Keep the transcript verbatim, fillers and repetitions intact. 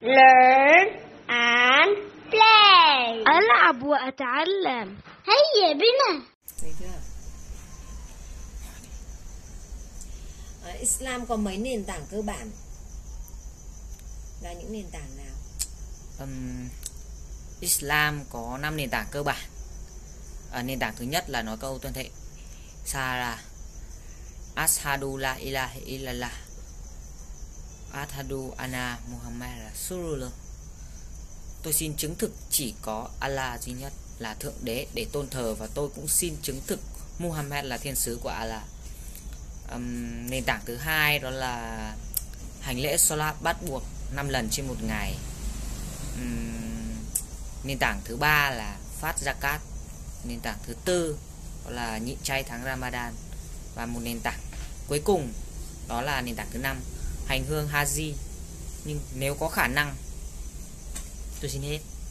learn and play. ألعب وأتعلم. هيا بنا. Thấy chưa? À, Islam có mấy nền tảng cơ bản? Là những nền tảng nào? Um, Islam có năm nền tảng cơ bản. À, nền tảng thứ nhất là nói câu tuyên thệ Sara Ashadu la ilaha illallah Ashadu anna Muhammad Rasulullah. Tôi xin chứng thực chỉ có Allah duy nhất là thượng đế để tôn thờ, và tôi cũng xin chứng thực Muhammad là thiên sứ của Allah. um, Nền tảng thứ hai đó là hành lễ Salat bắt buộc năm lần trên một ngày. um, Nền tảng thứ ba là phát zakat. Nền tảng thứ tư đó là nhịn chay tháng Ramadan. Và một nền tảng cuối cùng đó là nền tảng thứ năm, hành hương Haji. Nhưng nếu có khả năng, tôi xin hết.